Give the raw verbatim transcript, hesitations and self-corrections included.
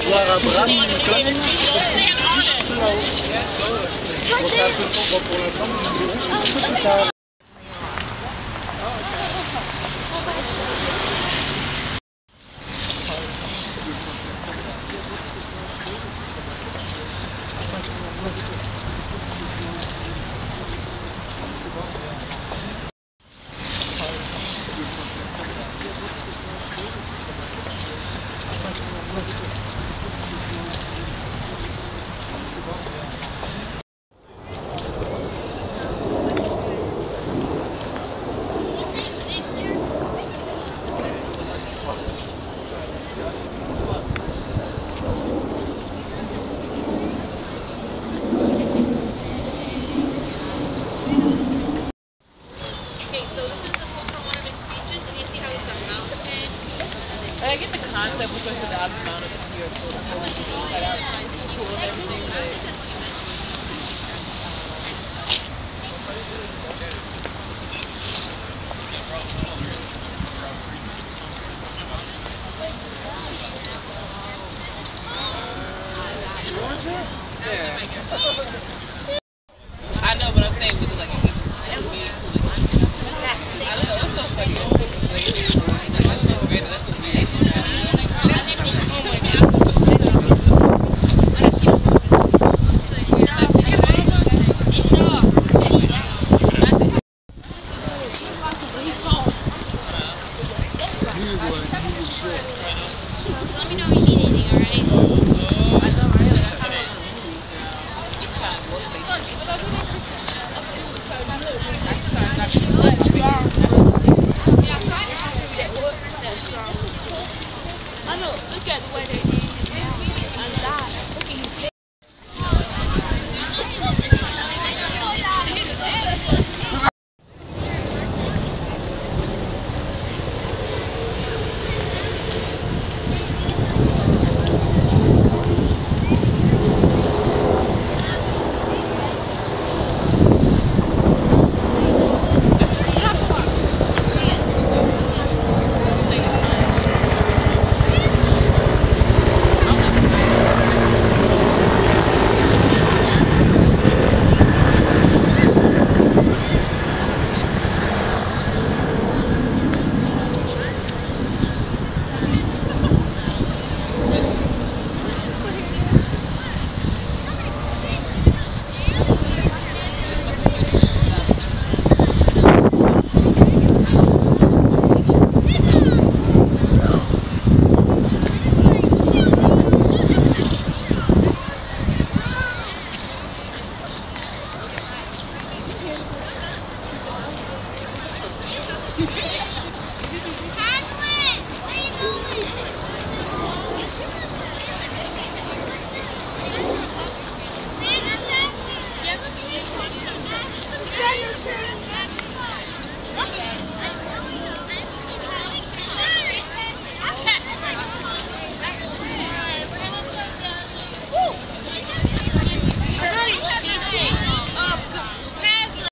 Lara Bram, une conne, tout là-haut. Bon, c'est un peu sombre pour l'instant, mais nous verrons un peu plus tard. I get the concept because of the amount of here for the whole like I cool and everything, but I know, but I'm saying with like a I don't know, it's so funny. Let me know if you need anything, alright? I know, right? I know, look at the way they did his mouth and died. Look at his head. Thank you.